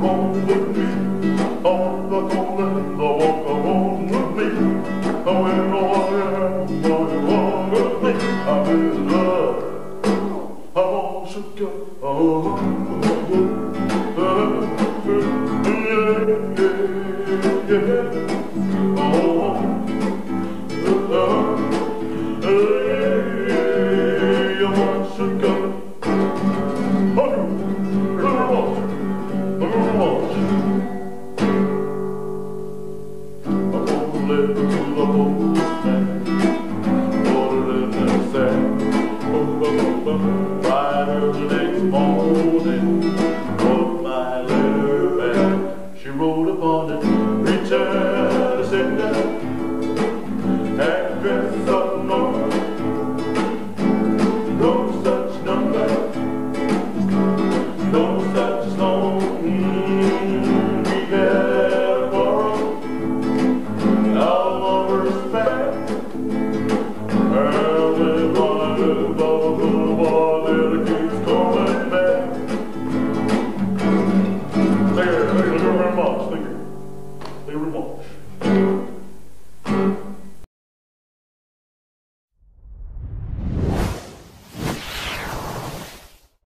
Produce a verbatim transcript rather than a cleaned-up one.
home with me. On the corner, the walk home with me. When all I am, walk with me. I'm in love. I want sugar. Oh, oh, oh, yeah, yeah, yeah. Oh, oh, hey, I want sugar. Live to the postman, put it in the sand. Boom, boom, boom, right early next morning, wrote my letter back. She wrote upon it, return to sender, address unknown, no such number, no such song. Mm, we had a quarrel. There, thank you very much.